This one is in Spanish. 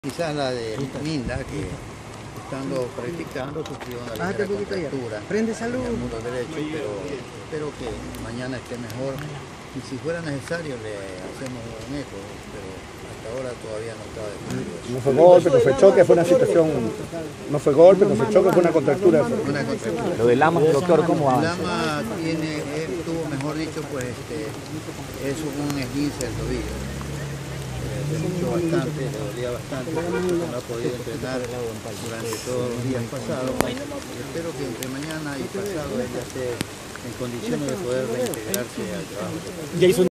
Quizás la de Linda, que estando practicando sufrió una ligera contractura Prende en salud. el muslo derecho, pero espero que mañana esté mejor. Y si fuera necesario le hacemos un eco, pero hasta ahora todavía no está definido. No fue golpe, no fue choque, fue una situación, no fue golpe, no fue choque, fue una contractura. Una contractura. Lo de Lama, doctor, ¿cómo va? Lama tuvo, mejor dicho, pues es un esguince del tobillo. Se luchó bastante, le dolía bastante, no ha podido entrenar durante todos los días pasados. Espero que entre mañana y pasado ella esté en condiciones de poder reintegrarse al trabajo.